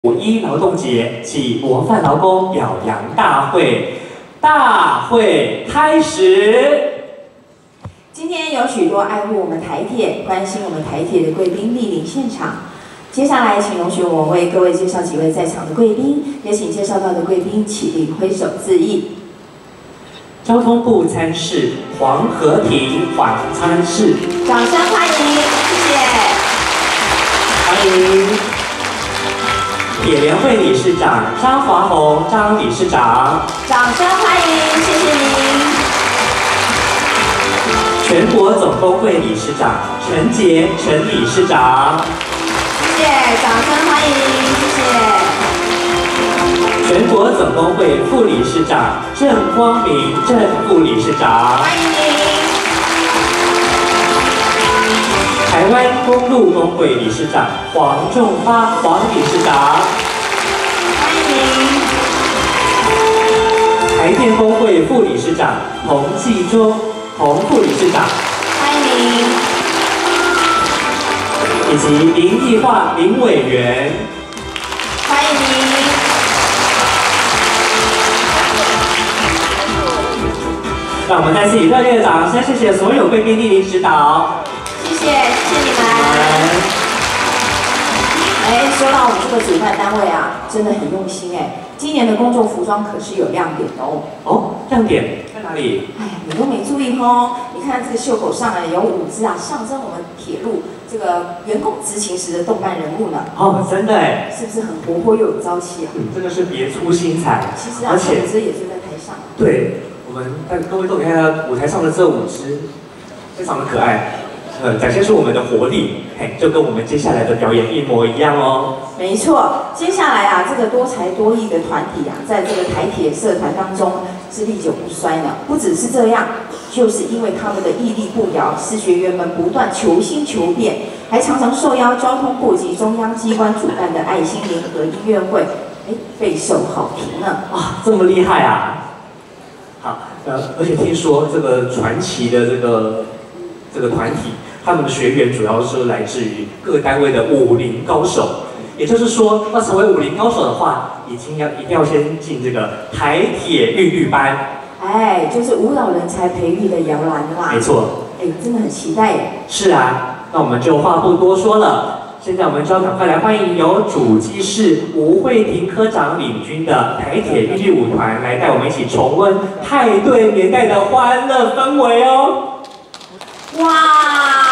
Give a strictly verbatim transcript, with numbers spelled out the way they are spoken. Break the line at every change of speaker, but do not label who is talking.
五一劳动节暨模范劳工表扬大会，大会开始。
今天有许多爱护我们台铁、关心我们台铁的贵宾莅临现场。接下来，请容许我为各位介绍几位在场的贵宾，也请介绍到的贵宾起立挥手致意。
交通部参事黄和庭黄参事，
掌声欢迎，谢谢。
欢迎。铁联会理事长张华宏张理事长，
掌声欢迎，谢谢您。
全国总工会理事长陈杰陈理事长，
谢谢，掌声欢迎，谢谢。
全国总工会副理事长郑光明郑副理事长，
欢迎您。
台湾公路工会理事长黄仲发黄理事长，
欢迎您。
台电工会副理事长洪继忠洪副理事长，
欢迎您。
以及林义化林委员，
欢迎您。
让我们再次以热烈的掌声，谢谢所有贵宾莅临指导。
谢谢，谢谢你们。哎，说到我们这个主办单位啊，真的很用心哎。今年的工作服装可是有亮点的哦。
哦，亮点在哪里？
哎，你都没注意哦。你看这个袖口上啊，有五只啊，象征我们铁路这个员工执勤时的动漫人物呢。
哦，真的哎，
是不是很活泼又有朝气啊？
嗯，真的是别出心裁。
其实啊，这五只也是在台上。
对，我们但各位都可以看到舞台上的这五只，非常的可爱。呃，展现出我们的活力，嘿，就跟我们接下来的表演一模一样哦。
没错，接下来啊，这个多才多艺的团体啊，在这个台铁社团当中是历久不衰呢。不只是这样，就是因为他们的屹立不摇，使学员们不断求新求变，还常常受邀交通部及中央机关主办的爱心联合音乐会，哎，备受好评呢。
啊，这么厉害啊！好，呃，而且听说这个传奇的这个这个团体。他们的学员主要是来自于各单位的武林高手，也就是说，要成为武林高手的话，已经要一定要先进这个台铁韵律班。
哎，就是舞蹈人才培育的摇篮啦。
没错。
哎，真的很期待耶。
是啊，那我们就话不多说了，现在我们就要赶快来欢迎由主机室吴慧婷科长领军的台铁韵律舞团，来带我们一起重温派对年代的欢乐氛围哦。
哇！